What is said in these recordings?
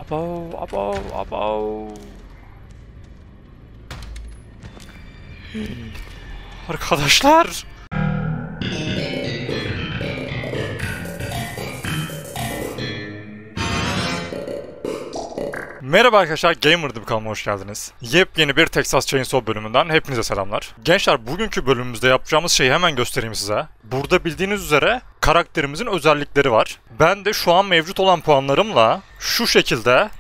Abo, abo, abo. Arkadaşlar. Merhaba arkadaşlar, Gamer'dım kanalıma hoş geldiniz. Yepyeni bir Texas Chainsaw bölümünden hepinize selamlar. Gençler, bugünkü bölümümüzde yapacağımız şeyi hemen göstereyim size. Burada bildiğiniz üzere karakterimizin özellikleri var. Ben de şu an mevcut olan puanlarımla şu şekilde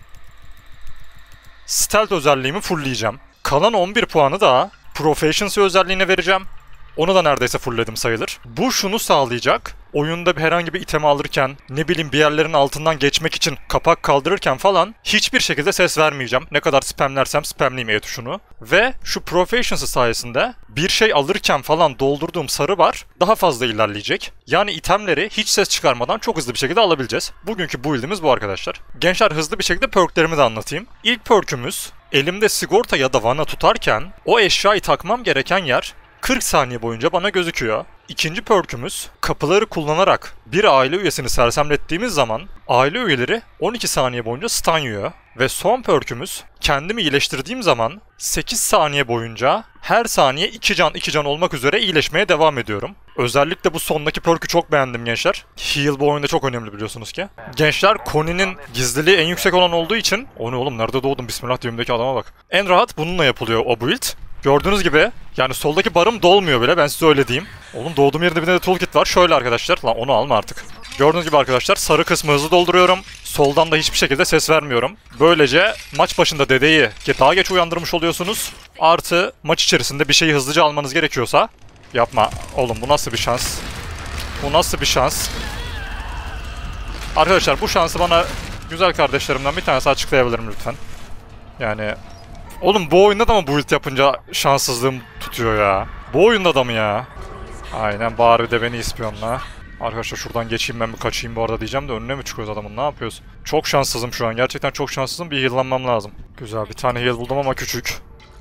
Stealth özelliğimi fullleyeceğim. Kalan 11 puanı da Proficiency özelliğine vereceğim. Onu da neredeyse fullledim sayılır. Bu şunu sağlayacak. Oyunda herhangi bir itemi alırken, ne bileyim bir yerlerin altından geçmek için kapak kaldırırken falan hiçbir şekilde ses vermeyeceğim. Ne kadar spamlersem spamleyeyim E tuşunu. Ve şu Proficiency sayesinde bir şey alırken falan doldurduğum sarı bar daha fazla ilerleyecek. Yani itemleri hiç ses çıkarmadan çok hızlı bir şekilde alabileceğiz. Bugünkü build'imiz bu arkadaşlar. Gençler, hızlı bir şekilde perklerimi de anlatayım. İlk perkümüz, elimde sigorta ya da vana tutarken o eşyayı takmam gereken yer 40 saniye boyunca bana gözüküyor. İkinci perkümüz, kapıları kullanarak bir aile üyesini sersemlettiğimiz zaman aile üyeleri 12 saniye boyunca stun yiyor. Ve son perkümüz, kendimi iyileştirdiğim zaman 8 saniye boyunca her saniye 2 can olmak üzere iyileşmeye devam ediyorum. Özellikle bu sondaki perk'ü çok beğendim gençler. Heal bu oyunda çok önemli biliyorsunuz ki. Gençler, Connie'nin gizliliği en yüksek olan olduğu için... O ne oğlum, nerede doğdum bismillah diyeyimdeki adama bak. En rahat bununla yapılıyor o build. Gördüğünüz gibi yani soldaki barım dolmuyor bile, ben size öyle diyeyim. Oğlum doğduğum yerinde bir de toolkit var. Şöyle arkadaşlar. Lan onu alma artık. Gördüğünüz gibi arkadaşlar sarı kısmı hızlı dolduruyorum. Soldan da hiçbir şekilde ses vermiyorum. Böylece maç başında dedeyi daha geç uyandırmış oluyorsunuz. Artı maç içerisinde bir şeyi hızlıca almanız gerekiyorsa... Yapma. Oğlum bu nasıl bir şans? Bu nasıl bir şans? Arkadaşlar bu şansı bana güzel kardeşlerimden bir tanesi açıklayabilir mi lütfen? Yani... Oğlum bu oyunda da mı build yapınca şanssızlığım tutuyor ya? Bu oyunda da mı ya? Aynen, bari de beni ispiyonla. Arkadaşlar şuradan geçeyim, ben mi kaçayım bu arada diyeceğim de önüne mi çıkıyoruz adamın, ne yapıyoruz? Çok şanssızım şu an, gerçekten çok şanssızım, bir heal'lanmam lazım. Güzel, bir tane heal buldum ama küçük.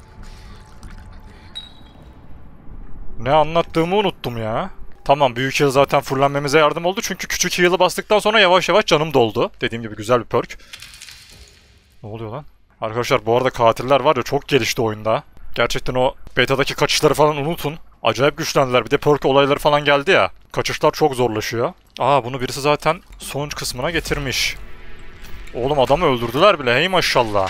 Ne anlattığımı unuttum ya. Tamam, büyük heal zaten fullenmemize yardım oldu çünkü küçük heal'ı bastıktan sonra yavaş yavaş canım doldu. Dediğim gibi güzel bir perk. Ne oluyor lan? Arkadaşlar bu arada katiller var ya, çok gelişti oyunda. Gerçekten o beta'daki kaçışları falan unutun. Acayip güçlendiler. Bir de perk olayları falan geldi ya. Kaçışlar çok zorlaşıyor. Aa, bunu birisi zaten sonuç kısmına getirmiş. Oğlum adamı öldürdüler bile. Hey maşallah.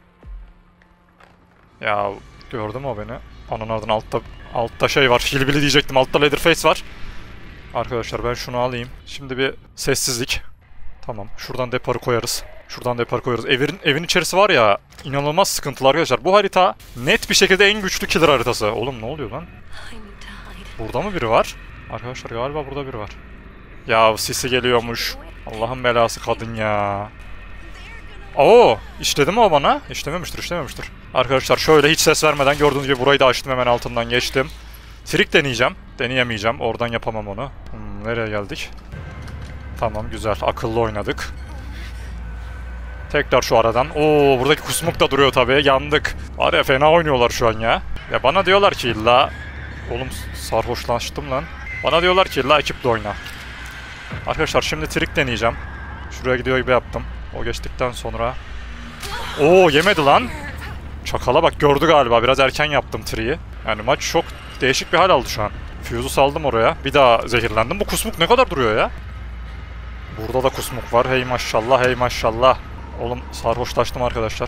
Ya gördün mü o beni? Onun ardından altta şey var. Hillbilly diyecektim. Altta Leatherface var. Arkadaşlar ben şunu alayım. Şimdi bir sessizlik. Tamam. Şuradan deparı koyarız. Şuradan depar koyuyoruz. Evin içerisi var ya, inanılmaz sıkıntılı arkadaşlar. Bu harita net bir şekilde en güçlü killer haritası. Oğlum ne oluyor lan? Burada mı biri var? Arkadaşlar galiba burada biri var. Ya sisi geliyormuş. Allah'ın belası kadın ya. Oo, işledi mi o bana? İşlememiştir. Arkadaşlar şöyle hiç ses vermeden gördüğünüz gibi burayı da açtım, hemen altından geçtim. Trik deneyeceğim. Deneyemeyeceğim. Oradan yapamam onu. Nereye geldik? Tamam, güzel. Akıllı oynadık. Tekrar şu aradan. Oo, buradaki kusmuk da duruyor tabii. Yandık. Var ya, fena oynuyorlar şu an ya. Ya bana diyorlar ki illa... Oğlum sarhoşlaştım lan. Bana diyorlar ki illa ekiple oyna. Arkadaşlar şimdi trik deneyeceğim. Şuraya gidiyor gibi yaptım. O geçtikten sonra... Oo, yemedi lan. Çakala bak, gördü galiba. Biraz erken yaptım triyi. Yani maç çok değişik bir hal aldı şu an. Fuse'u saldım oraya. Bir daha zehirlendim. Bu kusmuk ne kadar duruyor ya? Burada da kusmuk var. Hey maşallah, hey maşallah. Oğlum sarhoşlaştım arkadaşlar.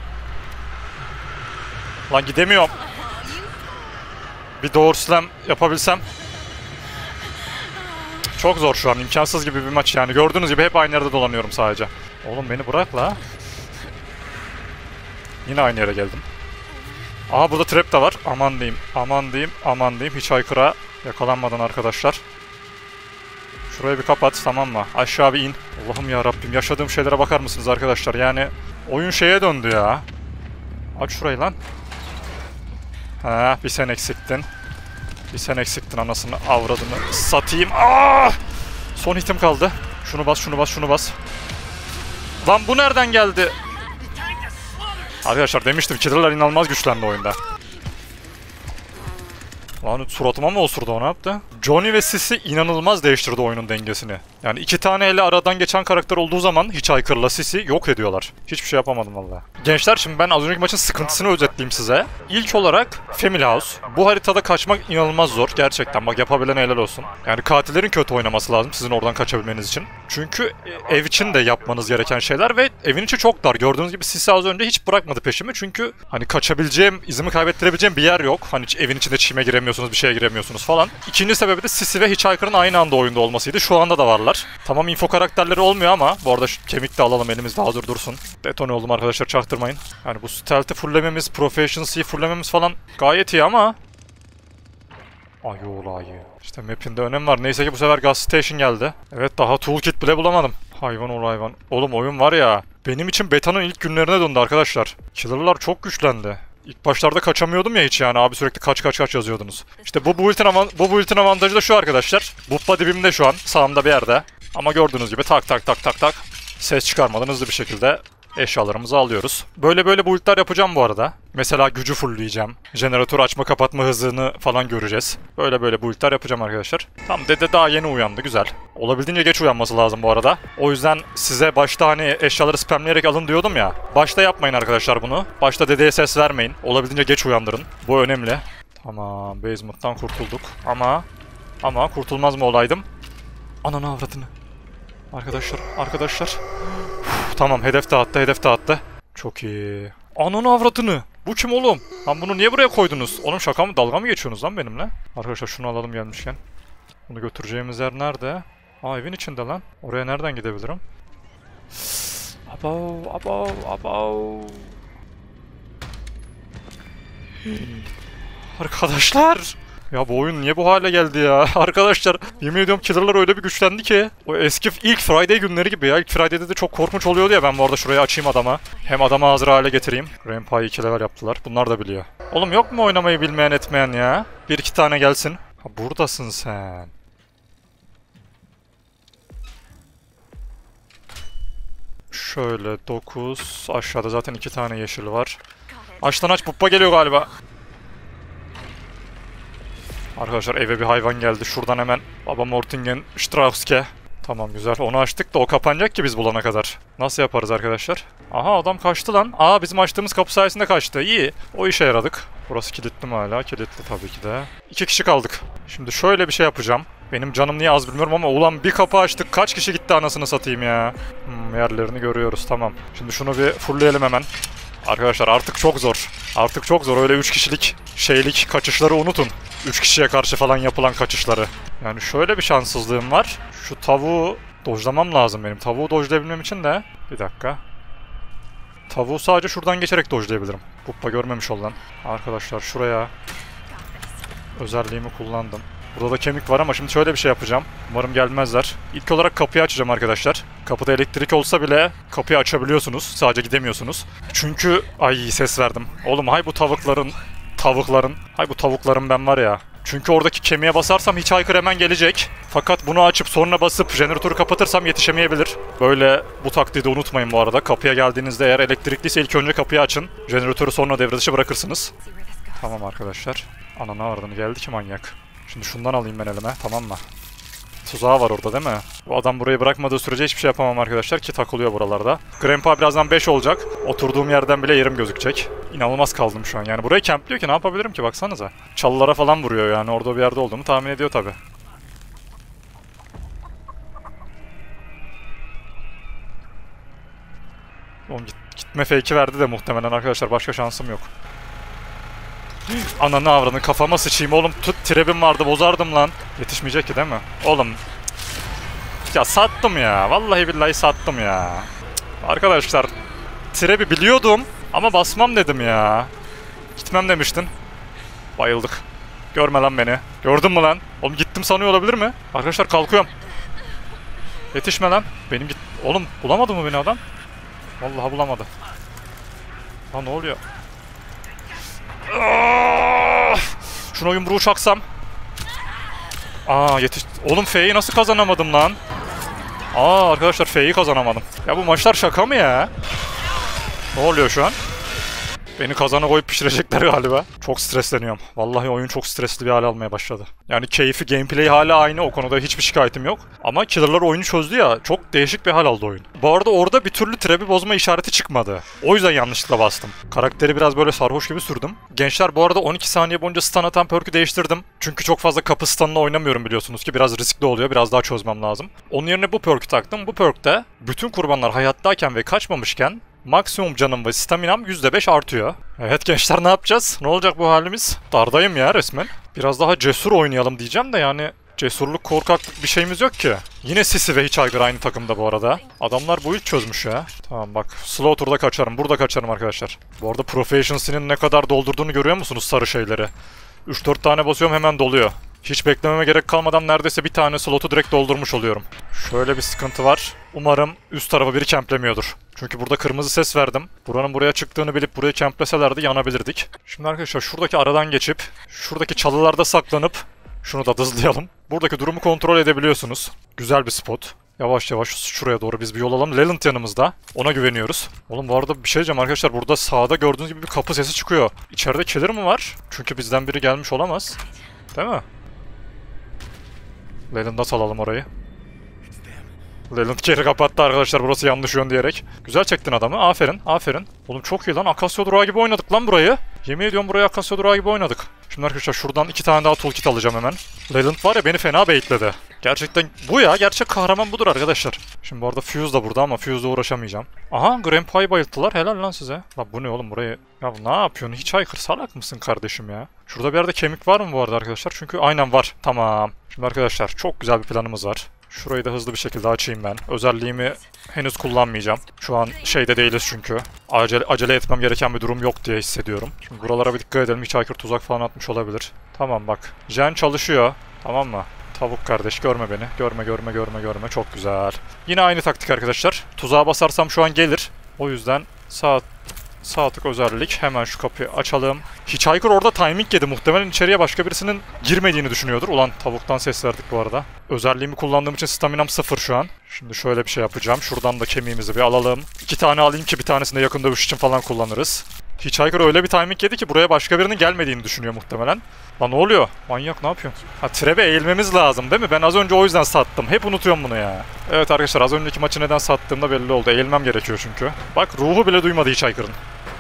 Lan gidemiyorum. Bir doğru slam yapabilsem. Çok zor şu an. İmkansız gibi bir maç yani. Gördüğünüz gibi hep aynı yerde dolanıyorum sadece. Oğlum beni bırak la. Yine aynı yere geldim. Aha, burada trap de var. Aman diyeyim. Aman diyeyim. Aman diyeyim. Hiç aykıra yakalanmadan arkadaşlar. Şurayı bir kapat, tamam mı? Aşağı bir in. Allah'ım ya Rabbim, yaşadığım şeylere bakar mısınız arkadaşlar? Yani oyun şeye döndü ya. Aç şurayı lan. Ha, bir sen eksiktin. Bir sen eksiktin, anasını avradını satayım. Aa! Son hitim kaldı. Şunu bas. Lan bu nereden geldi? Arkadaşlar demiştim, killer'lar inanılmaz güçlendi oyunda. Lan suratıma mı osurdu, o ne yaptı? Johnny ve Sissy inanılmaz değiştirdi oyunun dengesini. Yani 2 tane ele aradan geçen karakter olduğu zaman Hitchhiker'la Sisi yok ediyorlar. Hiçbir şey yapamadım valla. Gençler şimdi ben az önceki maçın sıkıntısını özetleyeyim size. İlk olarak Family House. Bu haritada kaçmak inanılmaz zor. Gerçekten bak yapabilen helal olsun. Yani katillerin kötü oynaması lazım sizin oradan kaçabilmeniz için. Çünkü ev için de yapmanız gereken şeyler ve evin içi çok dar. Gördüğünüz gibi Sisi az önce hiç bırakmadı peşimi. Çünkü hani kaçabileceğim, izimi kaybettirebileceğim bir yer yok. Hani evin içinde çime giremiyorsunuz, bir şeye giremiyorsunuz falan. İkinci sebebi de Sisi ve Hitchhiker'ın aynı anda oyunda olmasıydı. Şu anda da varlar. Tamam info karakterleri olmuyor ama bu arada şu kemik de alalım elimizde hazır dursun. Detone oldum arkadaşlar çaktırmayın. Yani bu stealth'i fulllememiz, proficiency'yi fulllememiz falan gayet iyi ama... Ay olayı. İşte map'in de önemi var. Neyse ki bu sefer gas station geldi. Evet daha toolkit bile bulamadım. Hayvan ol hayvan. Oğlum oyun var ya. Benim için beta'nın ilk günlerine döndü arkadaşlar. Killer'lar çok güçlendi. İlk başlarda kaçamıyordum ya hiç yani abi sürekli kaç yazıyordunuz. İşte bu build'in avantajı da şu arkadaşlar. Buppa dibimde şu an sağımda bir yerde. Ama gördüğünüz gibi tak ses çıkarmadan hızlı bir şekilde eşyalarımızı alıyoruz. Böyle build'ler yapacağım bu arada. Mesela gücü fullleyeceğim. Jeneratör açma kapatma hızını falan göreceğiz. Böyle build'ler yapacağım arkadaşlar. Tamam dede daha yeni uyandı güzel. Olabildiğince geç uyanması lazım bu arada. O yüzden size başta hani eşyaları spamleyerek alın diyordum ya. Başta yapmayın arkadaşlar bunu. Başta dedeye ses vermeyin. Olabildiğince geç uyandırın. Bu önemli. Tamam basement'tan kurtulduk. Ama kurtulmaz mı olaydım? Ananı avradını. Arkadaşlar. Uf, tamam hedef dağıttı. Çok iyi. Ananı avradını. Bu kim oğlum? Lan bunu niye buraya koydunuz? Oğlum şaka mı dalga mı geçiyorsunuz lan benimle? Arkadaşlar şunu alalım gelmişken. Bunu götüreceğimiz yer nerede? Aa evin içinde lan. Oraya nereden gidebilirim? Abav. Arkadaşlar. Ya bu oyun niye bu hale geldi ya? Arkadaşlar yemin ediyorum killer'lar öyle bir güçlendi ki. O eski ilk Friday günleri gibi ya. İlk Friday'de de çok korkunç oluyordu ya. Ben bu arada şurayı açayım adama. Hem adamı hazır hale getireyim. Grandpa'yı 2 level yaptılar. Bunlar da biliyor. Oğlum yok mu oynamayı bilmeyen etmeyen ya? 1-2 tane gelsin. Ha buradasın sen. Şöyle 9. Aşağıda zaten 2 tane yeşil var. Açtan aç Buppa geliyor galiba. Arkadaşlar eve bir hayvan geldi. Şuradan hemen Baba Mortingen Strauss'ke. Tamam güzel. Onu açtık da o kapanacak ki biz bulana kadar. Nasıl yaparız arkadaşlar? Aha adam kaçtı lan. Aa bizim açtığımız kapı sayesinde kaçtı. İyi. O işe yaradık. Burası kilitli mi hala? Kilitli tabii ki de. 2 kişi kaldık. Şimdi şöyle bir şey yapacağım. Benim canım niye az bilmiyorum ama ulan bir kapı açtık. Kaç kişi gitti anasını satayım ya. Yerlerini görüyoruz tamam. Şimdi şunu bir fullleyelim hemen. Arkadaşlar artık çok zor. Öyle 3 kişilik şeylik kaçışları unutun. 3 kişiye karşı falan yapılan kaçışları. Yani şöyle bir şanssızlığım var. Şu tavuğu dojlamam lazım benim. Tavuğu dojlayabilmem için de... Bir dakika. Tavuğu sadece şuradan geçerek dojlayabilirim. Buppa görmemiş ol lan. Arkadaşlar şuraya özelliğimi kullandım. Burada da kemik var ama şimdi şöyle bir şey yapacağım. Umarım gelmezler. İlk olarak kapıyı açacağım arkadaşlar. Kapıda elektrik olsa bile kapıyı açabiliyorsunuz. Sadece gidemiyorsunuz. Çünkü... Ay ses verdim. Oğlum hay bu tavukların... Hay bu tavukların ben var ya. Çünkü oradaki kemiğe basarsam Hitchhiker hemen gelecek. Fakat bunu açıp sonra basıp jeneratörü kapatırsam yetişemeyebilir. Böyle bu taktiği de unutmayın bu arada. Kapıya geldiğinizde eğer elektrikliyse ilk önce kapıyı açın. Jeneratörü sonra devre dışı bırakırsınız. Tamam arkadaşlar. Ananı ardını geldi ki manyak. Şimdi şundan alayım ben elime tamam mı? Tuzağı var orada değil mi? Bu adam burayı bırakmadığı sürece hiçbir şey yapamam arkadaşlar ki takılıyor buralarda. Grandpa birazdan 5 olacak. Oturduğum yerden bile yerim gözükecek. İnanılmaz kaldım şu an. Yani burayı campliyor ki ne yapabilirim ki baksanıza. Çalılara falan vuruyor yani orada bir yerde olduğumu tahmin ediyor tabi. Oğlum gitme fake'i verdi de muhtemelen arkadaşlar başka şansım yok. Ananı avradını kafama sıçayım oğlum trebim vardı bozardım lan. Yetişmeyecek ki değil mi? Oğlum. Ya sattım ya. Vallahi billahi sattım ya. Arkadaşlar. Trebi biliyordum. Ama basmam dedim ya. Gitmem demiştin. Bayıldık. Görme lan beni. Gördün mü lan? Oğlum gittim sanıyor olabilir mi? Arkadaşlar kalkıyorum. Yetişme lan. Benim git... Oğlum bulamadı mı beni adam? Vallahi bulamadı. Lan ne oluyor? Şuna yumruğu çaksam. Yetiş... Oğlum F'yi nasıl kazanamadım lan? Arkadaşlar F'yi kazanamadım. Ya bu maçlar şaka mı ya? Ne oluyor şu an? Beni kazana koyup pişirecekler galiba. Çok stresleniyorum. Vallahi oyun çok stresli bir hale almaya başladı. Yani keyfi, gameplay hala aynı. O konuda hiçbir şikayetim yok. Ama killer'lar oyunu çözdü ya. Çok değişik bir hal aldı oyun. Bu arada orada bir türlü trap'i bozma işareti çıkmadı. O yüzden yanlışlıkla bastım. Karakteri biraz böyle sarhoş gibi sürdüm. Gençler bu arada 12 saniye boyunca stun atan perk'ü değiştirdim. Çünkü çok fazla kapı stun'la oynamıyorum biliyorsunuz ki. Biraz riskli oluyor. Biraz daha çözmem lazım. Onun yerine bu perk'ü taktım. Bu perk'te bütün kurbanlar hayattayken ve kaçmamışken maksimum canım ve staminam %5 artıyor. Evet gençler, ne yapacağız? Ne olacak bu halimiz? Dardayım ya resmen. Biraz daha cesur oynayalım diyeceğim de yani cesurluk, korkaklık bir şeyimiz yok ki. Yine Sisi ve Hitchhiker aynı takımda bu arada. Adamlar bu ilk çözmüş ya. Tamam bak, Slaughter'da kaçarım, burada kaçarım arkadaşlar. Bu arada Proficiency'nin ne kadar doldurduğunu görüyor musunuz sarı şeyleri? 3-4 tane basıyorum hemen doluyor. Hiç beklememe gerek kalmadan neredeyse bir tane slotu direkt doldurmuş oluyorum. Şöyle bir sıkıntı var. Umarım üst tarafa biri camplemiyordur. Çünkü burada kırmızı ses verdim. Buranın buraya çıktığını bilip burayı campleselerdi yanabilirdik. Şimdi arkadaşlar şuradaki aradan geçip, şuradaki çalılarda saklanıp, şunu da hızlayalım. Buradaki durumu kontrol edebiliyorsunuz. Güzel bir spot. Yavaş yavaş şuraya doğru biz bir yol alalım. Leland yanımızda. Ona güveniyoruz. Oğlum bu arada bir şey diyeceğim arkadaşlar. Burada sağda gördüğünüz gibi bir kapı sesi çıkıyor. İçeride killer mi var? Çünkü bizden biri gelmiş olamaz. Değil mi? Leland'a salalım orayı. Leland geri kapattı arkadaşlar, burası yanlış yön diyerek. Güzel çektin adamı. Aferin, aferin. Oğlum çok iyi lan. Akasya durağı gibi oynadık lan burayı. Yemin ediyorum burayı Akasya durağı gibi oynadık. Şimdi arkadaşlar şuradan 2 tane daha toolkit alacağım hemen. Leland var ya, beni fena baitledi. Gerçekten bu ya. Gerçek kahraman budur arkadaşlar. Şimdi bu arada Fuse da burada ama Fuse'la uğraşamayacağım. Aha, Grandpa'yı bayılttılar. Helal lan size. Lan bu ne oğlum burayı? Ya ne yapıyorsun? Hitchhiker salak mısın kardeşim ya? Şurada bir yerde kemik var mı bu arada arkadaşlar? Çünkü aynen var. Tamam. Şimdi arkadaşlar çok güzel bir planımız var. Şurayı da hızlı bir şekilde açayım ben. Özelliğimi henüz kullanmayacağım. Şu an şeyde değiliz çünkü. Acele etmem gereken bir durum yok diye hissediyorum. Şimdi buralara bir dikkat edelim. Hitchhiker tuzak falan atmış olabilir. Tamam bak. Jen çalışıyor. Tamam mı? Tavuk kardeş görme beni. Görme. Çok güzel. Yine aynı taktik arkadaşlar. Tuzağa basarsam şu an gelir. O yüzden sağ tık özellik. Hemen şu kapıyı açalım. Hitchhiker orada timing yedi. Muhtemelen içeriye başka birisinin girmediğini düşünüyordur. Ulan tavuktan ses verdik bu arada. Özelliğimi kullandığım için staminam 0 şu an. Şimdi şöyle bir şey yapacağım. Şuradan da kemiğimizi bir alalım. 2 tane alayım ki bir tanesini de yakın dövüş için falan kullanırız. Hitchhiker öyle bir timing yedi ki buraya başka birinin gelmediğini düşünüyor muhtemelen. Lan ne oluyor? Manyak ne yapıyorsun? Ha, trap'e eğilmemiz lazım değil mi? Ben az önce o yüzden sattım. Hep unutuyorum bunu ya. Evet arkadaşlar, az önceki maçı neden sattığımda belli oldu. Eğilmem gerekiyor çünkü. Bak ruhu bile duymadı Hitchhiker'ın.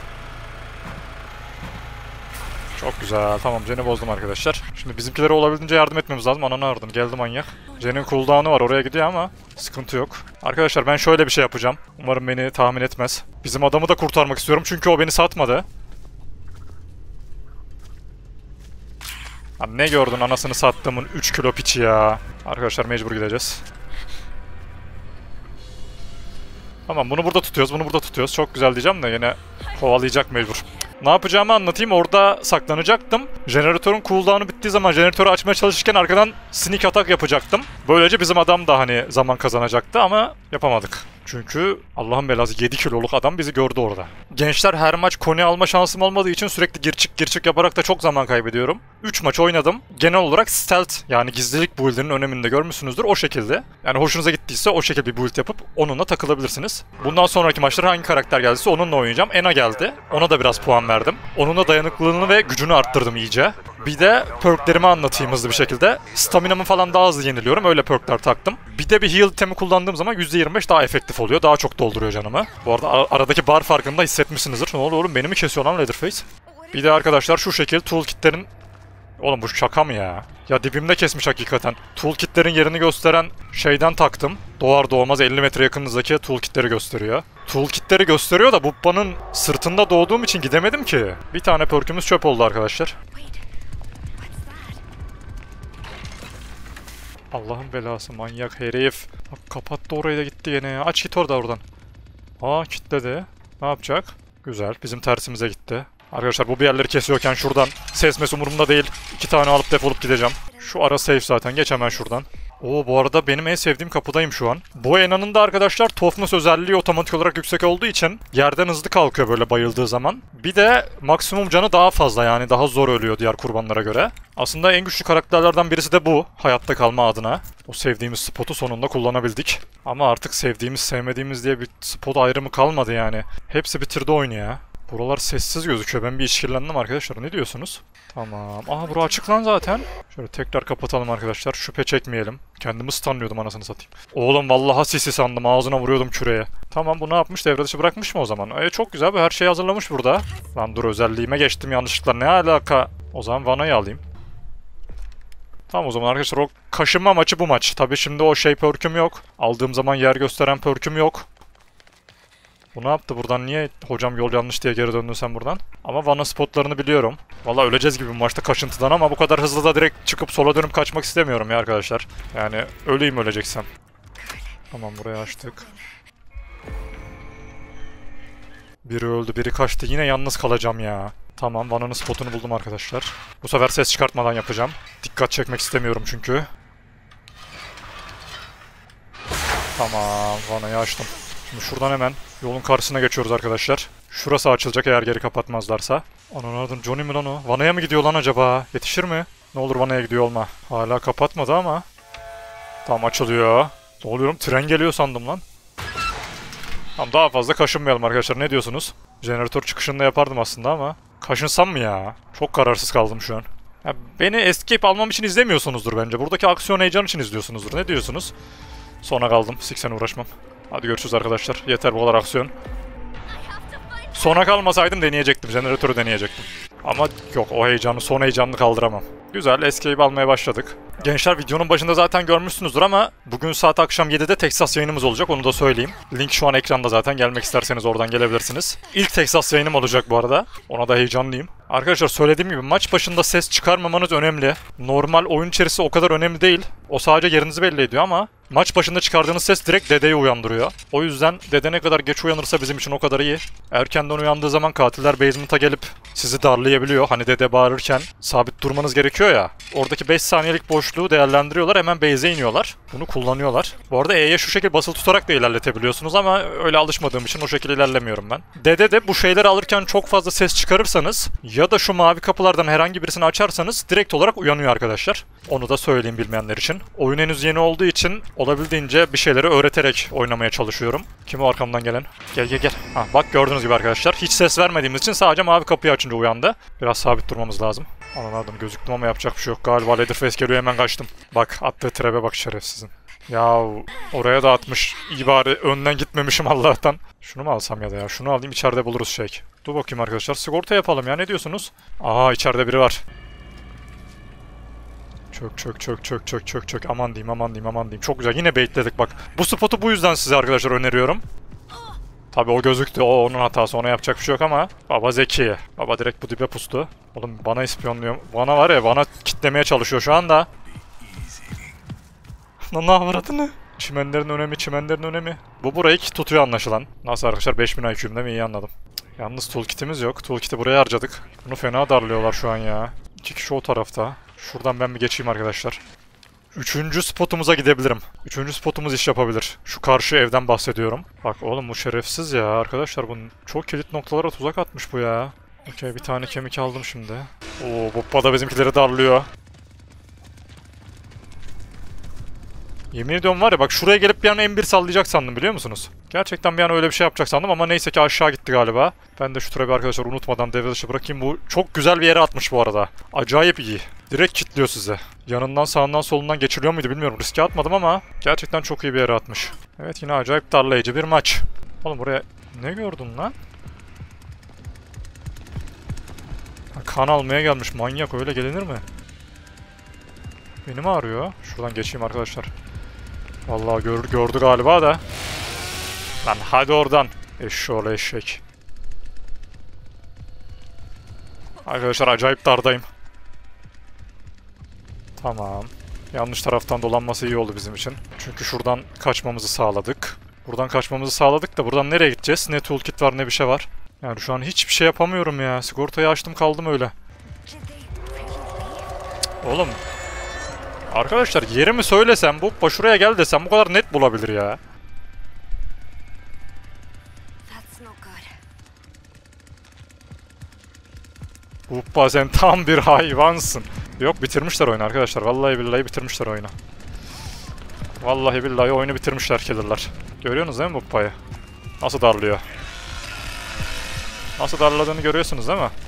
Çok güzel. Tamam, Jen'i bozdum arkadaşlar. Şimdi bizimkilere olabildiğince yardım etmemiz lazım. Ananı aradım. Geldi manyak. Jen'in cooldown'u var. Oraya gidiyor ama sıkıntı yok. Arkadaşlar ben şöyle bir şey yapacağım. Umarım beni tahmin etmez. Bizim adamı da kurtarmak istiyorum. Çünkü o beni satmadı. Abi ne gördün anasını sattığımın 3 kilo piçi ya. Arkadaşlar mecbur gideceğiz. Tamam, bunu burada tutuyoruz. Çok güzel diyeceğim de yine kovalayacak mecbur. Ne yapacağımı anlatayım. Orada saklanacaktım. Jeneratörün cooldown'u bittiği zaman jeneratörü açmaya çalışırken arkadan sneak attack yapacaktım. Böylece bizim adam da hani zaman kazanacaktı ama yapamadık. Çünkü Allah'ın belası 7 kiloluk adam bizi gördü orada. Gençler, her maç koni alma şansım olmadığı için sürekli gir çık yaparak da çok zaman kaybediyorum. 3 maç oynadım. Genel olarak stealth yani gizlilik build'inin önemini de görmüşsünüzdür o şekilde. Yani hoşunuza gittiyse o şekilde bir build yapıp onunla takılabilirsiniz. Bundan sonraki maçlar hangi karakter geldiyse onunla oynayacağım. Ena geldi. Ona da biraz puan verdim. Onunla dayanıklılığını ve gücünü arttırdım iyice. Bir de perklerimi anlatayım hızlı bir şekilde. Staminamı falan daha hızlı yeniliyorum. Öyle perkler taktım. Bir de bir heal itemi kullandığım zaman %25 daha efektif oluyor. Daha çok dolduruyor canımı. Bu arada aradaki bar farkını da hissetmişsinizdir. Ne oluyor oğlum? Beni mi kesiyor lan Leatherface? Bir de arkadaşlar şu şekil toolkitlerin... Oğlum bu şaka mı ya? Ya dibimde kesmiş hakikaten. Toolkitlerin yerini gösteren şeyden taktım. Doğar doğmaz 50 metre yakınınızdaki toolkitleri gösteriyor. Toolkitleri gösteriyor da Bubba'nın sırtında doğduğum için gidemedim ki. Bir tane perkümüz çöp oldu arkadaşlar. Allah'ın belası manyak herif. Bak, kapattı orayı da gitti yine ya. Aç git oradan. Aa, kilitledi. Ne yapacak? Güzel. Bizim tersimize gitti. Arkadaşlar bu bir yerleri kesiyorken şuradan ses umurumda değil. 2 tane alıp defolup gideceğim. Şu ara safe zaten. Geç hemen şuradan. Oo, bu arada benim en sevdiğim kapıdayım şu an. Bu Ena'nın da arkadaşlar toughness özelliği otomatik olarak yüksek olduğu için yerden hızlı kalkıyor böyle bayıldığı zaman. Bir de maksimum canı daha fazla, yani daha zor ölüyor diğer kurbanlara göre. Aslında en güçlü karakterlerden birisi de bu, hayatta kalma adına. O sevdiğimiz spotu sonunda kullanabildik. Ama artık sevdiğimiz sevmediğimiz diye bir spot ayrımı kalmadı yani. Hepsi bitirdi oyunu ya. Buralar sessiz gözüküyor. Ben bir işkillendim arkadaşlar. Ne diyorsunuz? Tamam. Aha bura açık lan zaten. Şöyle tekrar kapatalım arkadaşlar. Şüphe çekmeyelim. Kendimi stunlıyordum anasını satayım. Oğlum vallahi sisi sandım. Ağzına vuruyordum küreye. Tamam bu ne yapmış? Devre dışı bırakmış mı o zaman? Çok güzel. Her şeyi hazırlamış burada. Lan dur özelliğime geçtim yanlışlıkla. Ne alaka? O zaman Vana'yı alayım. Tamam o zaman arkadaşlar o kaşınma maçı bu maç. Tabi şimdi o şey perk'üm yok. Aldığım zaman yer gösteren perk'üm yok. Bu ne yaptı buradan? Niye hocam yol yanlış diye geri döndün sen buradan? Ama Vanna spotlarını biliyorum. Valla öleceğiz gibi bu maçta kaşıntıdan ama bu kadar hızlı da direkt çıkıp sola dönüp kaçmak istemiyorum ya arkadaşlar. Yani öleyim öleceksem. Tamam burayı açtık. Biri öldü biri kaçtı. Yine yalnız kalacağım ya. Tamam Vanna'nın spotunu buldum arkadaşlar. Bu sefer ses çıkartmadan yapacağım. Dikkat çekmek istemiyorum çünkü. Tamam Vanna'yı açtım. Şimdi şuradan hemen yolun karşısına geçiyoruz arkadaşlar. Şurası açılacak eğer geri kapatmazlarsa. Ananardın Johnny mi lan o? Vanna'ya mı gidiyor lan acaba? Yetişir mi? Ne olur Vanna'ya gidiyor olma. Hala kapatmadı ama. Tamam açılıyor. Ne oluyorum? Tren geliyor sandım lan. Tamam daha fazla kaşınmayalım arkadaşlar. Ne diyorsunuz? Jeneratör çıkışında yapardım aslında ama. Kaşınsam mı ya? Çok kararsız kaldım şu an. Ya beni escape almam için izlemiyorsunuzdur bence. Buradaki aksiyon heyecan için izliyorsunuzdur. Ne diyorsunuz? Sona kaldım. Siksen uğraşmam. Hadi görüşürüz arkadaşlar. Yeter bu kadar aksiyon. Sona kalmasaydım deneyecektim. Jeneratörü deneyecektim. Ama yok o heyecanı, son heyecanını kaldıramam. Güzel, escape almaya başladık. Gençler videonun başında zaten görmüşsünüzdür ama bugün saat akşam 7'de Texas yayınımız olacak onu da söyleyeyim. Link şu an ekranda zaten gelmek isterseniz oradan gelebilirsiniz. İlk Texas yayınım olacak bu arada. Ona da heyecanlıyım. Arkadaşlar söylediğim gibi maç başında ses çıkarmamanız önemli. Normal oyun içerisi o kadar önemli değil. O sadece yerinizi belli ediyor ama maç başında çıkardığınız ses direkt dedeyi uyandırıyor. O yüzden dede ne kadar geç uyanırsa bizim için o kadar iyi. Erkenden uyandığı zaman katiller basement'a gelip sizi darlayabiliyor. Hani dede bağırırken sabit durmanız gerekiyor ya. Oradaki 5 saniyelik boşluğu değerlendiriyorlar. Hemen base'e iniyorlar. Bunu kullanıyorlar. Bu arada E'ye şu şekilde basılı tutarak da ilerletebiliyorsunuz ama öyle alışmadığım için o şekilde ilerlemiyorum ben. Dede de bu şeyleri alırken çok fazla ses çıkarırsanız ya da şu mavi kapılardan herhangi birisini açarsanız direkt olarak uyanıyor arkadaşlar. Onu da söyleyeyim bilmeyenler için. Oyun henüz yeni olduğu için olabildiğince bir şeyleri öğreterek oynamaya çalışıyorum. Kim o arkamdan gelen? Gel gel gel. Ha, bak gördüğünüz gibi arkadaşlar. Hiç ses vermediğimiz için sadece mavi kapıyı açınca uyandı. Biraz sabit durmamız lazım. Anladım gözüktüm ama yapacak bir şey yok. Galiba Leatherface geliyor hemen kaçtım. Bak attığı trebe bak şerefsizin. Ya oraya da atmış. İyi bari önden gitmemişim Allah'tan. Şunu mu alsam ya da ya? Şunu alayım içeride buluruz şey. Dur bakayım arkadaşlar sigorta yapalım ya ne diyorsunuz? Aha içeride biri var. Çök çök çök çök çök çök çök aman diyeyim aman diyeyim aman diyeyim. Çok güzel yine baitledik bak. Bu spotu bu yüzden size arkadaşlar öneriyorum. Tabi o gözüktü o onun hatası ona yapacak bir şey yok ama baba zeki. Baba direkt bu dibe pustu. Oğlum bana ispiyonluyor. Bana var ya bana kitlemeye çalışıyor şu anda. Lan ne avradını? Çimenlerin önemi çimenlerin önemi. Bu burayı tutuyor anlaşılan. Nasıl arkadaşlar 5000 IQ'mda mı iyi anladım. Yalnız toolkitimiz yok. Toolkit'i buraya harcadık. Bunu fena darlıyorlar şu an ya. 2 kişi o tarafta. Şuradan ben bir geçeyim arkadaşlar. 3. spotumuza gidebilirim. 3. spotumuz iş yapabilir. Şu karşı evden bahsediyorum. Bak oğlum bu şerefsiz ya arkadaşlar. Bu çok kilit noktalara tuzak atmış bu ya. Okey bir tane kemik aldım şimdi. Oo Boppa da bizimkileri darlıyor. Yemin ediyorum var ya bak şuraya gelip bir an M1 sallayacak sandım biliyor musunuz? Gerçekten bir an öyle bir şey yapacak sandım ama neyse ki aşağı gitti galiba. Ben de şu trebi arkadaşlar unutmadan devre dışı bırakayım. Bu çok güzel bir yere atmış bu arada. Acayip iyi. Direkt kilitliyor size. Yanından sağından solundan geçiliyor muydu bilmiyorum. Riske atmadım ama gerçekten çok iyi bir yere atmış. Evet yine acayip darlayıcı bir maç. Oğlum buraya ne gördün lan? Kan almaya gelmiş manyak öyle gelinir mi? Beni mi arıyor? Şuradan geçeyim arkadaşlar. Vallahi gördü galiba da. Lan hadi oradan. Eşşoğlu eşek. Arkadaşlar acayip dardayım. Tamam. Yanlış taraftan dolanması iyi oldu bizim için. Çünkü şuradan kaçmamızı sağladık. Buradan kaçmamızı sağladık da buradan nereye gideceğiz? Ne toolkit var ne bir şey var. Yani şu an hiçbir şey yapamıyorum ya. Sigortayı açtım kaldım öyle. Oğlum. Arkadaşlar yerimi söylesem bu şuraya gel desem bu kadar net bulabilir ya. Huppa sen tam bir hayvansın. Yok bitirmişler oyunu arkadaşlar. Vallahi billahi bitirmişler oyunu. Vallahi billahi oyunu bitirmişler killer'lar. Görüyorsunuz değil mi Huppa'yı? Nasıl darlıyor? Nasıl darladığını görüyorsunuz değil mi?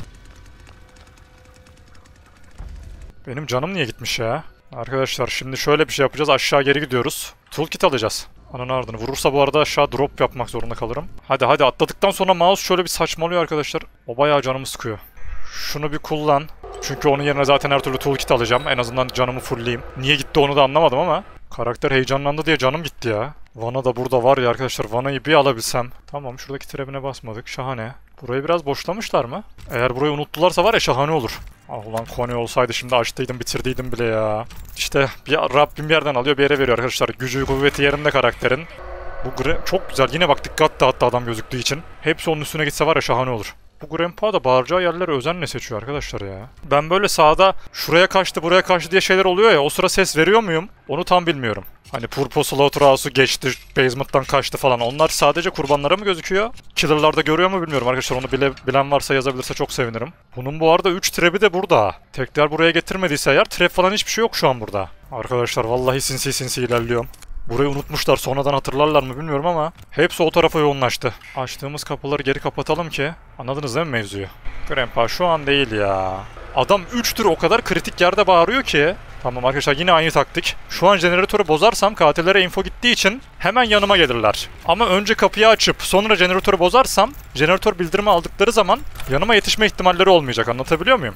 Benim canım niye gitmiş ya? Arkadaşlar şimdi şöyle bir şey yapacağız. Aşağı geri gidiyoruz. Toolkit alacağız. Ananı ardını. Vurursa bu arada aşağı drop yapmak zorunda kalırım. Hadi hadi, atladıktan sonra mouse şöyle bir saçmalıyor arkadaşlar. O bayağı canımı sıkıyor. Şunu bir kullan. Çünkü onun yerine zaten her türlü toolkit alacağım. En azından canımı fullleyeyim. Niye gitti onu da anlamadım ama. Karakter heyecanlandı diye canım gitti ya. Vana da burada var ya arkadaşlar. Vana'yı bir alabilsem. Tamam, şuradaki trebine basmadık. Şahane. Burayı biraz boşlamışlar mı? Eğer burayı unuttularsa var ya, şahane olur. Ah ulan, Kone olsaydı şimdi açtıydım, bitirdiydim bile ya. İşte bir Rabbim bir yerden alıyor, bir yere veriyor arkadaşlar. Gücü kuvveti yerinde karakterin. Bu çok güzel. Yine bak, dikkat dağıttı adam gözüktüğü için. Hepsi onun üstüne gitse var ya, şahane olur. Bu Grandpa da bağıracağı yerleri özenle seçiyor arkadaşlar ya. Ben böyle sağda şuraya kaçtı buraya kaçtı diye şeyler oluyor ya, o sıra ses veriyor muyum? Onu tam bilmiyorum. Hani Purple Slaughterhouse'u geçti, basement'tan kaçtı falan. Onlar sadece kurbanlara mı gözüküyor? Killer'larda görüyor mu bilmiyorum arkadaşlar. Onu bilen varsa yazabilirse çok sevinirim. Bunun bu arada 3 trap'i de burada. Tekrar buraya getirmediyse eğer, trap falan hiçbir şey yok şu an burada. Arkadaşlar vallahi sinsi sinsi ilerliyorum. Burayı unutmuşlar, sonradan hatırlarlar mı bilmiyorum ama hepsi o tarafa yoğunlaştı. Açtığımız kapıları geri kapatalım ki, anladınız değil mi mevzuyu? Grandpa şu an değil ya. Adam 3 tür o kadar kritik yerde bağırıyor ki. Tamam arkadaşlar, yine aynı taktik. Şu an jeneratörü bozarsam katillere info gittiği için hemen yanıma gelirler. Ama önce kapıyı açıp sonra jeneratörü bozarsam, jeneratör bildirimi aldıkları zaman yanıma yetişme ihtimalleri olmayacak. Anlatabiliyor muyum?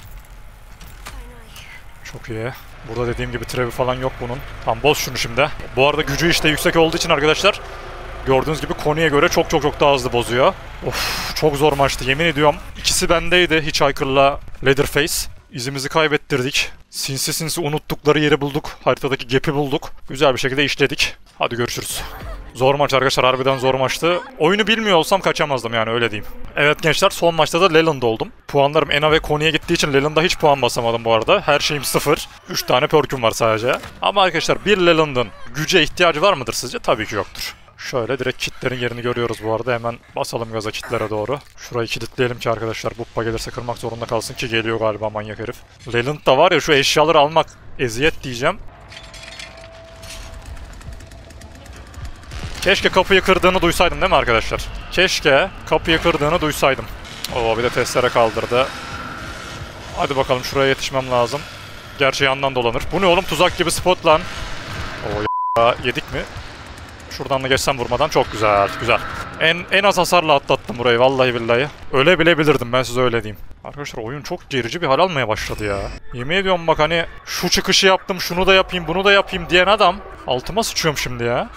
Çok iyi. Burada dediğim gibi trevi falan yok bunun. Tam boz şunu şimdi. Bu arada gücü işte yüksek olduğu için arkadaşlar, gördüğünüz gibi Konu'ya göre çok daha hızlı bozuyor. Of, çok zor maçtı yemin ediyorum. İkisi bendeydi, Hitchhiker'la Leatherface. İzimizi kaybettirdik. Sinsi unuttukları yeri bulduk. Haritadaki gap'i bulduk. Güzel bir şekilde işledik. Hadi görüşürüz. Zor maç arkadaşlar, harbiden zor maçtı. Oyunu bilmiyor olsam kaçamazdım yani, öyle diyeyim. Evet gençler, son maçta da Leland oldum. Puanlarım Ena ve Konu'ya gittiği için Leland'a hiç puan basamadım bu arada. Her şeyim 0. 3 tane perk'üm var sadece. Ama arkadaşlar, bir Leland'ın güce ihtiyacı var mıdır sizce? Tabii ki yoktur. Şöyle direkt kitlerin yerini görüyoruz bu arada. Hemen basalım gaza kitlere doğru. Şurayı kilitleyelim ki arkadaşlar, Buppa gelirse kırmak zorunda kalsın ki geliyor galiba manyak herif. Leland da var ya, şu eşyaları almak eziyet diyeceğim. Keşke kapıyı kırdığını duysaydım değil mi arkadaşlar? Keşke kapıyı kırdığını duysaydım. Oo, bir de testere kaldırdı. Hadi bakalım, şuraya yetişmem lazım. Gerçi yandan dolanır. Bu ne oğlum, tuzak gibi spot lan. Oo yedik mi? Şuradan da geçsem vurmadan, çok güzel, güzel. En az hasarla atlattım burayı vallahi billahi. Öyle bile bilirdim, ben size öyle diyeyim. Arkadaşlar oyun çok gerici bir hal almaya başladı ya. Yemin ediyorum bak, hani şu çıkışı yaptım, şunu da yapayım, bunu da yapayım diyen adam altıma sıçıyorum şimdi ya.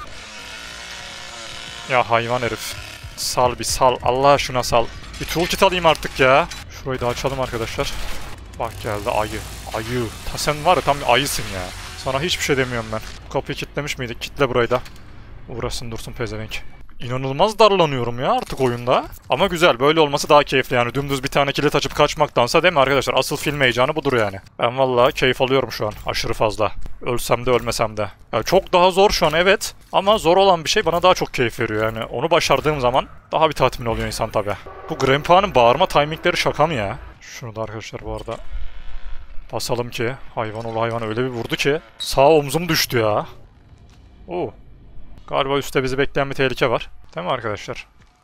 Ya hayvan herif. Sal bir sal. Allah aşkına sal. Bir toolkit alayım artık ya. Şurayı da açalım arkadaşlar. Bak geldi ayı. Ayı. Sen var ya, tam bir ayısın ya. Sana hiçbir şey demiyorum ben. Bu kapıyı kilitlemiş miydik? Kitle burayı da. Uğrasın dursun pezevenk. İnanılmaz darlanıyorum ya artık oyunda. Ama güzel, böyle olması daha keyifli yani. Dümdüz bir tane kilit açıp kaçmaktansa, değil mi arkadaşlar? Asıl film heyecanı budur yani. Ben vallahi keyif alıyorum şu an aşırı fazla. Ölsem de ölmesem de. Yani çok daha zor şu an evet. Ama zor olan bir şey bana daha çok keyif veriyor yani. Onu başardığım zaman daha bir tatmin oluyor insan tabi. Bu Grandpa'nın bağırma timingleri şaka mı ya? Şunu da arkadaşlar bu arada basalım ki, hayvan ol hayvan, öyle bir vurdu ki sağ omzum düştü ya. Oo. Galiba üstte bizi bekleyen bir tehlike var. Değil mi arkadaşlar?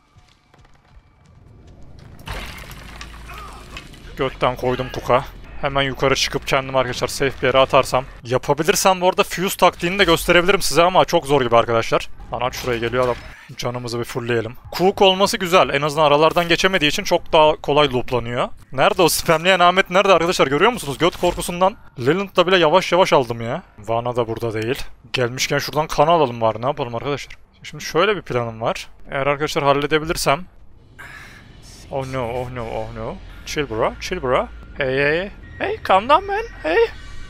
Götten koydum kuka. Hemen yukarı çıkıp kendimi arkadaşlar safe bir yere atarsam. Yapabilirsem bu arada fuse taktiğini de gösterebilirim size ama çok zor gibi arkadaşlar. Lan aç, şuraya geliyor adam. Canımızı bir fullleyelim. Cook olması güzel. En azından aralardan geçemediği için çok daha kolay looplanıyor. Nerede o spamleyen Ahmet, nerede arkadaşlar, görüyor musunuz? Göt korkusundan Leland'da bile yavaş yavaş aldım ya. Vana da burada değil. Gelmişken şuradan kan alalım bari, ne yapalım arkadaşlar. Şimdi şöyle bir planım var. Eğer arkadaşlar halledebilirsem. Oh no, oh no, oh no. Chill bro, chill bro. Hey. Hey, calm down man, hey.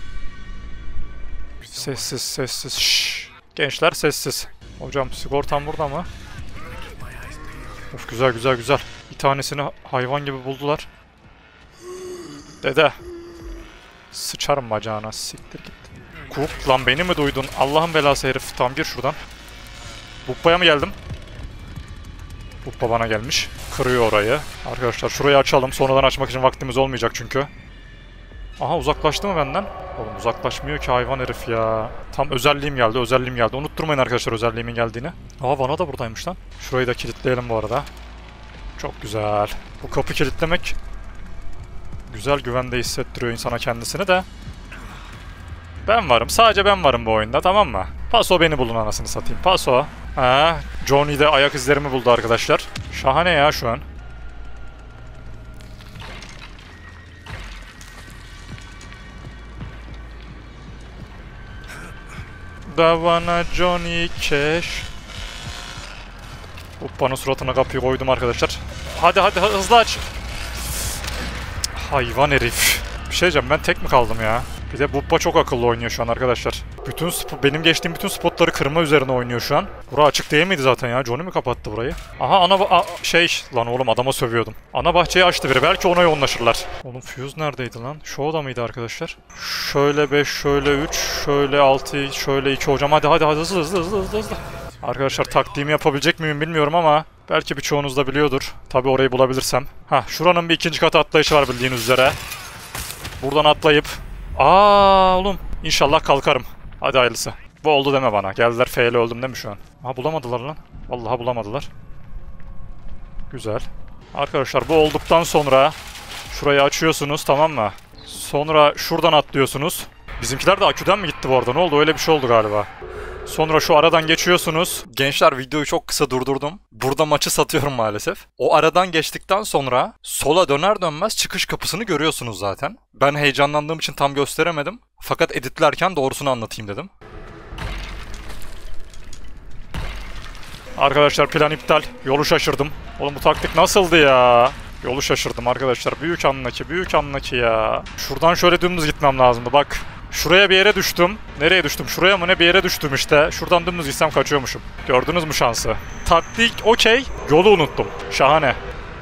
Sessiz. Şşş. Gençler sessiz. Hocam sigortam burada mı? Of, güzel. Bir tanesini hayvan gibi buldular. Dede. Sıçarım bacağına, siktir git. Cook lan, beni mi duydun? Allah'ın belası herif. Tamam, gir şuradan. Buppa'ya mı geldim? Buppa bana gelmiş. Kırıyor orayı. Arkadaşlar şurayı açalım. Sonradan açmak için vaktimiz olmayacak çünkü. Aha, uzaklaştı mı benden? Oğlum uzaklaşmıyor ki hayvan herif ya. Tam özelliğim geldi. Unutturmayın arkadaşlar özelliğimin geldiğini. Aa, Vana da buradaymış lan. Şurayı da kilitleyelim bu arada. Çok güzel. Bu kapı kilitlemek güzel, güvende hissettiriyor insana kendisini de. Ben varım. Sadece ben varım bu oyunda, tamam mı? Paso beni bulun anasını satayım. Paso. Ha, Johnny de ayak izlerimi buldu arkadaşlar. Şahane ya şu an. Davana Johnny Cash. Uppa'nın suratına kapıyı koydum arkadaşlar. Hadi hızlı aç. Hayvan herif. Bir şey diyeceğim, ben tek mi kaldım ya? Bir de Bubba çok akıllı oynuyor şu an arkadaşlar. Benim geçtiğim bütün spotları kırma üzerine oynuyor şu an. Bura açık değil miydi zaten ya? Johnny mi kapattı burayı? Aha lan oğlum adama sövüyordum. Ana bahçeyi açtı biri. Belki ona yoğunlaşırlar. Oğlum fuse neredeydi lan? Şu oda mıydı arkadaşlar? Şöyle 5, şöyle 3, şöyle 6, şöyle 2 hocam. Hadi hızlı. Arkadaşlar taktiğimi yapabilecek miyim bilmiyorum ama belki birçoğunuz da biliyordur. Tabi orayı bulabilirsem. Şuranın bir ikinci katı atlayışı var bildiğiniz üzere. Buradan atlayıp oğlum inşallah kalkarım. Hadi hayırlısı. Bu oldu deme bana. Geldiler F'yle öldüm değil mi şu an? Bulamadılar lan. Vallahi bulamadılar. Güzel. Arkadaşlar bu olduktan sonra şurayı açıyorsunuz, tamam mı? Sonra şuradan atlıyorsunuz. Bizimkiler de aküden mi gitti bu arada? Ne oldu? Öyle bir şey oldu galiba. Sonra şu aradan geçiyorsunuz. Gençler videoyu çok kısa durdurdum. Burada maçı satıyorum maalesef. O aradan geçtikten sonra sola döner dönmez çıkış kapısını görüyorsunuz zaten. Ben heyecanlandığım için tam gösteremedim. Fakat editlerken doğrusunu anlatayım dedim. Arkadaşlar plan iptal. Yolu şaşırdım. Oğlum bu taktik nasıldı ya? Yolu şaşırdım arkadaşlar. Büyük anlaki ya. Şuradan şöyle dümdüz gitmem lazımdı bak. Şuraya bir yere düştüm. Nereye düştüm? Şuraya mı ne bir yere düştüm işte. Şuradan dümdüz gitsem kaçıyormuşum. Gördünüz mü şansı? Taktik okey. Yolu unuttum. Şahane.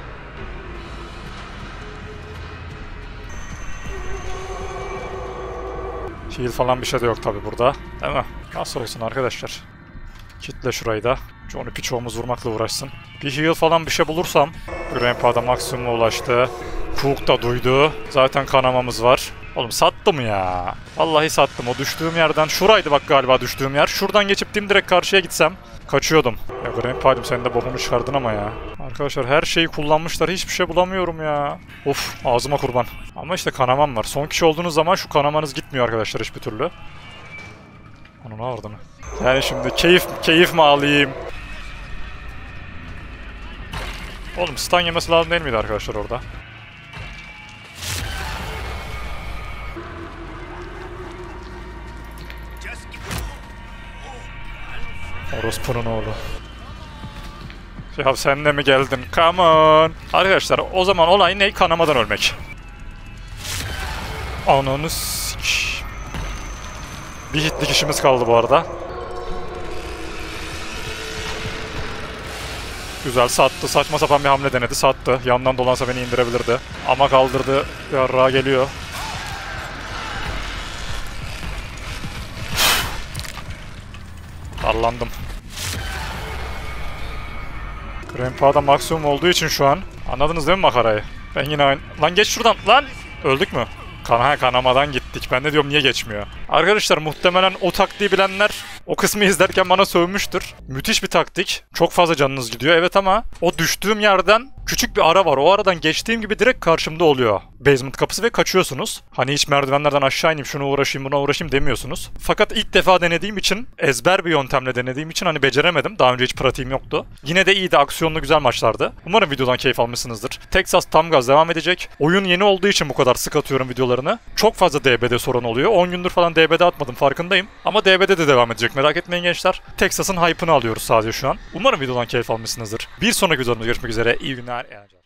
Heal falan bir şey de yok tabi burada. Değil mi? Nasıl olsun arkadaşlar. Kitle şurayı da. Johnny piçoğumuz vurmakla uğraşsın. Bir heal falan bir şey bulursam. Grandpa'da maksimuma ulaştı. Cook da duydu. Zaten kanamamız var. Oğlum sattım ya. Vallahi sattım. O düştüğüm yerden. Şuraydı bak galiba düştüğüm yer. Şuradan geçip direkt karşıya gitsem kaçıyordum. Ya Grandpa'cım sen de bokunu çıkardın ama ya. Arkadaşlar her şeyi kullanmışlar. Hiçbir şey bulamıyorum ya. Of ağzıma kurban. Ama işte kanamam var. Son kişi olduğunuz zaman şu kanamanız gitmiyor arkadaşlar hiçbir türlü. Onu ne vardı mı? Yani şimdi keyif mi alayım? Oğlum stun yemesi lazım değil miydi arkadaşlar orada? Orospu'nun oğlu. Ya sen de mi geldin? Come on. Arkadaşlar o zaman olay ne? Kanamadan ölmek. Ananı sik. Bir hitlik işimiz kaldı bu arada. Güzel sattı. Saçma sapan bir hamle denedi. Sattı. Yandan dolansa beni indirebilirdi. Ama kaldırdı. Yarrağa geliyor. Darlandım. Grandpa'da maksimum olduğu için şu an. Anladınız değil mi makarayı? Ben yine aynı... Lan geç şuradan. Lan! Öldük mü? Kanamadan gittik. Ben de diyorum niye geçmiyor? Arkadaşlar muhtemelen o taktiği bilenler o kısmı izlerken bana sövmüştür. Müthiş bir taktik. Çok fazla canınız gidiyor evet ama o düştüğüm yerden küçük bir ara var. O aradan geçtiğim gibi direkt karşımda oluyor. Basement kapısı ve kaçıyorsunuz. Hani hiç merdivenlerden aşağı ineyim şuna uğraşayım buna uğraşayım demiyorsunuz. Fakat ilk defa denediğim için ezber bir yöntemle denediğim için hani beceremedim. Daha önce hiç pratiğim yoktu. Yine de iyiydi, aksiyonlu güzel maçlardı. Umarım videodan keyif almışsınızdır. Texas tam gaz devam edecek. Oyun yeni olduğu için bu kadar sık atıyorum videolarını. Çok fazla DB'de sorun oluyor. 10 gündür falan DB'de atmadım farkındayım. Ama DB'de de devam edecek. Merak etmeyin gençler. Texas'ın hype'ını alıyoruz sadece şu an. Umarım videodan keyif almışsınızdır. Bir sonraki videomda görüşmek üzere. İyi günler.